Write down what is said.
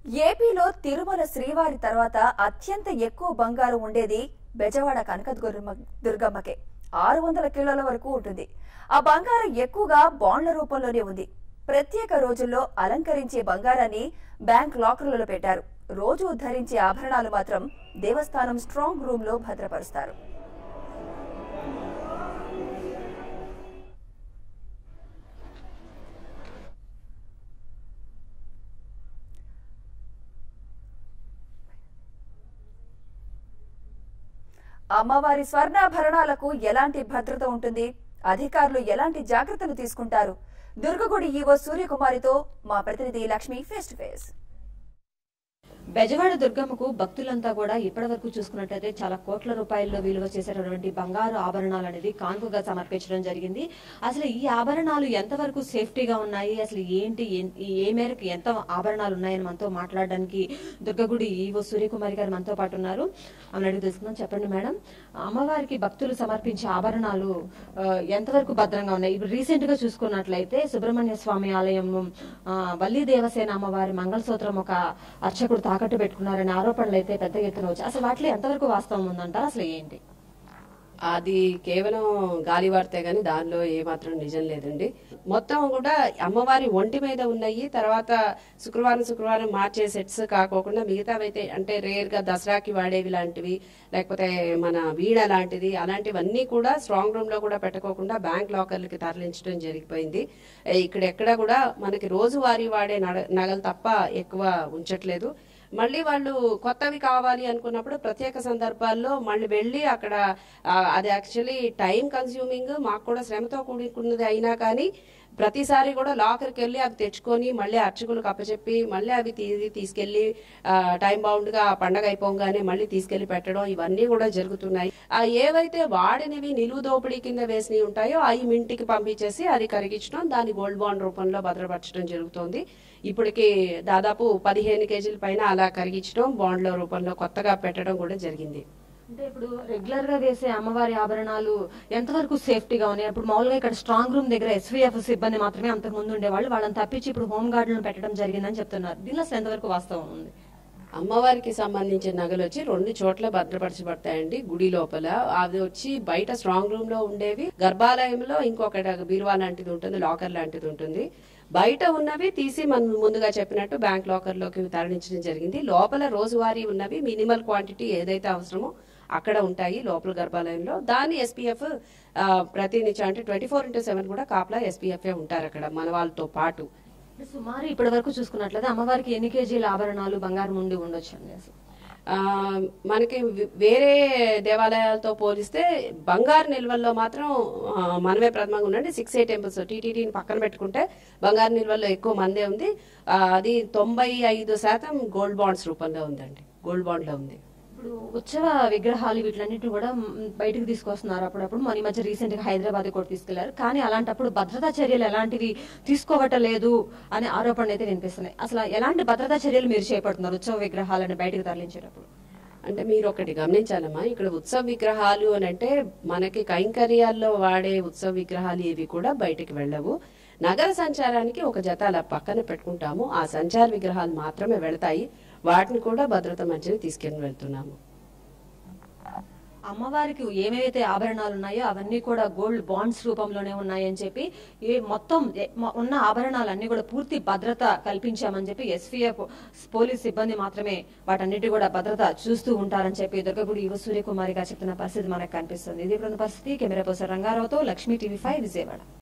ఏపీలో తిరుమల శ్రీవారి తర్వాత అత్యంత ఎక్కువ బంగారం ఉండేది బెజవాడ కనకదుర్గమ్మకే. 600 కిలోల వరకు ఉంటుంది. ఆ బంగారం ఎక్కువగా బాండ్ల రూపంలోనే ఉంది. ప్రత్యేక రోజుల్లో అలంకరించే బంగారాన్ని బ్యాంక్ లాకర్లలో పెట్టారు. రోజు ధరించే ఆభరణాలు మాత్రం దేవస్థానం స్ట్రాంగ్ రూమ్ లో భద్రపరుస్తారు. అమ్మవారి స్వర్ణాభరణాలకు ఎలాంటి భద్రత ఉంటుంది? అధికారులు ఎలాంటి జాగ్రత్తలు తీసుకుంటారు? దుర్గగుడి ఈవో సూర్యకుమారితో మా ప్రతినిధి Lakshmi face to face. Bezawada దుర్గమ్మకు భక్తులంతా కూడా ఇప్పటి వరకు చూసుకున్నట్లయితే చాలా కోట్ల రూపాయల్లో విలువ చేసేటటువంటి బంగారు ఆభరణాలు అనేది కానుకగా సమర్పించడం జరిగింది. అసలు ఈ ఆభరణాలు ఎంతవరకు సేఫ్టీగా ఉన్నాయి, అసలు ఏంటి, ఏ మేరకు ఎంత ఆభరణాలు ఉన్నాయని మనతో మాట్లాడడానికి దుర్గగుడి ఈవో సూర్యకుమారి గారు మనతో పాటు ఉన్నారు. ఆమె అడిగి తెలుసుకుందాం. చెప్పండి మేడం, అమ్మవారికి భక్తులు సమర్పించే ఆభరణాలు ఎంతవరకు భద్రంగా ఉన్నాయి? ఇప్పుడు రీసెంట్ గా చూసుకున్నట్లయితే సుబ్రహ్మణ్య స్వామి ఆలయం వల్లి దేవసేన అమ్మవారి మంగళసూత్రం ఒక అర్చకుడు తాకట్టు పెట్టుకున్నారనే ఆరోపణలు అయితే పెద్ద ఎత్తున వచ్చాయి. అసలు వాటిలో ఎంతవరకు వాస్తవం ఉందంటారు? అసలు ఏంటి? అది కేవలం గాలి వార్తే గాని దానిలో ఏమాత్రం నిజం లేదండి. మొత్తం కూడా అమ్మవారి ఒంటి మీద ఉన్నాయి. తర్వాత శుక్రవారం మార్చే సెట్స్ కాకోకుండా మిగతావైతే అంటే రేర్ గా దసరాకి వాడేవి లాంటివి, లేకపోతే మన వీణ లాంటిది, అలాంటివన్నీ కూడా స్ట్రాంగ్ రూమ్ లో కూడా పెట్టుకోకుండా బ్యాంక్ లాకర్లకి తరలించడం జరిగిపోయింది. ఇక్కడెక్కడ కూడా మనకి రోజువారీ వాడే నగలు తప్ప ఎక్కువ ఉంచట్లేదు. మళ్ళీ వాళ్ళు కొత్తవి కావాలి అనుకున్నప్పుడు ప్రత్యేక సందర్భాల్లో మళ్ళీ వెళ్ళి అక్కడ అది యాక్చువల్లీ టైం కన్స్యూమింగ్, మాకు కూడా శ్రమతో కూడుకున్నది అయినా కానీ ప్రతిసారి కూడా లాకర్కి వెళ్ళి అవి తెచ్చుకొని మళ్ళీ అర్చకులకు అప్పచెప్పి మళ్ళీ అవి తీసుకెళ్లి టైం బౌండ్ గా పండగ అయిపోగానే మళ్ళీ తీసుకెళ్లి పెట్టడం, ఇవన్నీ కూడా జరుగుతున్నాయి. ఏవైతే వాడినవి నిలువు దోపిడీ కింద వేసినవి ఉంటాయో అవి మింటికి పంపించేసి అది కరిగించడం, దాన్ని గోల్డ్ బాండ్ రూపంలో భద్రపరచడం జరుగుతోంది. ఇప్పటికి దాదాపు 15 కేజీల పైన అలా కరిగించడం, బాండ్ల రూపంలో కొత్తగా పెట్టడం కూడా జరిగింది. అంటే ఇప్పుడు రెగ్యులర్ గా వేసే అమ్మవారి ఆభరణాలు ఎంతవరకు సేఫ్టీగా ఉన్నాయి? ఇప్పుడు మామూలుగా ఇక్కడ స్ట్రాంగ్ రూమ్ దగ్గర SVF సిబ్బంది మాత్రమే అంతకు ముందు ఉండేవాళ్ళు, వాళ్ళని తప్పించి ఇప్పుడు హోమ్ గార్డులను పెట్టడం జరిగిందని చెప్తున్నారు. దీనిలో ఎంతవరకు వాస్తవం ఉంది? అమ్మవారికి సంబంధించిన నగలు వచ్చి 2 చోట్ల భద్రపరచబడతాయండి. గుడి లోపల అది వచ్చి బయట స్ట్రాంగ్ రూమ్ లో ఉండేవి, గర్భాలయంలో ఇంకొక బీరువా లాంటిది ఉంటుంది, లాకర్ లాంటిది ఉంటుంది. బయట ఉన్నవి తీసి మనం ముందుగా చెప్పినట్టు బ్యాంక్ లాకర్ లోకి తరలించడం జరిగింది. లోపల రోజువారీ ఉన్నవి మినిమల్ క్వాంటిటీ ఏదైతే అవసరమో అక్కడ ఉంటాయి లోపల గర్భాలయంలో. దాని SPF ప్రతినిత్యం అంటే 24/7 కూడా కాపలా SPF ఉంటారు అక్కడ మన వాళ్ళతో పాటు. సుమారు ఇప్పటి వరకు చూసుకున్నట్లయితే అమ్మవారికి ఎన్ని కేజీల ఆభరణాలు బంగారం ఉండి ఉండొచ్చు అండి? మనకి వేరే దేవాలయాలతో పోలిస్తే బంగారు నిల్వల్లో మాత్రం మనమే ప్రథమంగా ఉండండి. 6A టెంపుల్స్ టీటీడీని పక్కన పెట్టుకుంటే బంగారు నిల్వల్లో ఎక్కువ మందే ఉంది. అది 95% గోల్డ్ బాండ్స్ రూపంలో ఉందండి, గోల్డ్ బాండ్ లో ఉంది. ఇప్పుడు ఉత్సవ విగ్రహాలు వీటిలన్నింటినీ కూడా బయటకు తీసుకొస్తున్నారు. అప్పుడప్పుడు మన మధ్య రీసెంట్ గా హైదరాబాద్ కూడా తీసుకెళ్లారు. కానీ అలాంటప్పుడు భద్రతా చర్యలు ఎలాంటివి తీసుకోవటలేదు అనే ఆరోపణలు అయితే వినిపిస్తున్నాయి. అసలు ఎలాంటి భద్రతా చర్యలు మీరు చేపడుతున్నారు ఉత్సవ విగ్రహాలను బయటకు తరలించేటప్పుడు? అంటే మీరు ఒకటి గమనించాలమ్మా, ఇక్కడ ఉత్సవ విగ్రహాలు అని అంటే మనకి కైంకర్యాల్లో వాడే ఉత్సవ విగ్రహాలు ఏవి కూడా బయటికి వెళ్ళవు. నగర సంచారానికి ఒక జత అలా పక్కన పెట్టుకుంటాము. ఆ సంచార విగ్రహాలు మాత్రమే వెళతాయి. వాటిని కూడా భద్రత మధ్యన తీసుకెళ్ళి వెళ్తున్నాము. అమ్మవారికి ఏమైతే ఆభరణాలు ఉన్నాయో అవన్నీ కూడా గోల్డ్ బాండ్స్ రూపంలోనే ఉన్నాయని చెప్పి మొత్తం ఉన్న ఆభరణాలన్నీ కూడా పూర్తి భద్రత కల్పించామని చెప్పి SVF పోలీస్ సిబ్బంది మాత్రమే వాటన్నిటి కూడా భద్రత చూస్తూ ఉంటారని చెప్పి దుర్గగుడి ఈవో సూర్యకుమారి గారు చెప్తున్న పరిస్థితి మనకు కనిపిస్తుంది. ఇది పరిస్థితి. కెమెరా పర్సన్ రంగారావుతో లక్ష్మీ TV5 విజయవాడ.